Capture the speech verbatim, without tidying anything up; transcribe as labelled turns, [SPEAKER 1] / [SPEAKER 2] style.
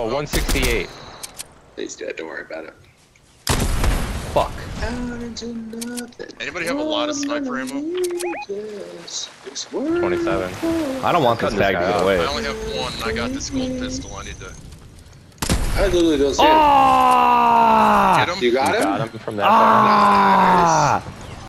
[SPEAKER 1] Oh, one sixty-eight.
[SPEAKER 2] He's dead, don't worry about it.
[SPEAKER 1] Fuck.
[SPEAKER 3] Anybody have a lot of sniper ammo?
[SPEAKER 1] twenty-seven.
[SPEAKER 4] I don't want this
[SPEAKER 1] Cutting
[SPEAKER 4] tag to
[SPEAKER 1] this guy
[SPEAKER 4] get
[SPEAKER 1] off.
[SPEAKER 4] away.
[SPEAKER 3] I only have one, and I got this gold pistol. I need to
[SPEAKER 2] I literally don't see
[SPEAKER 4] Ah!
[SPEAKER 3] get him.
[SPEAKER 2] it. You got
[SPEAKER 1] You
[SPEAKER 2] him?
[SPEAKER 1] got him from that
[SPEAKER 4] Ah!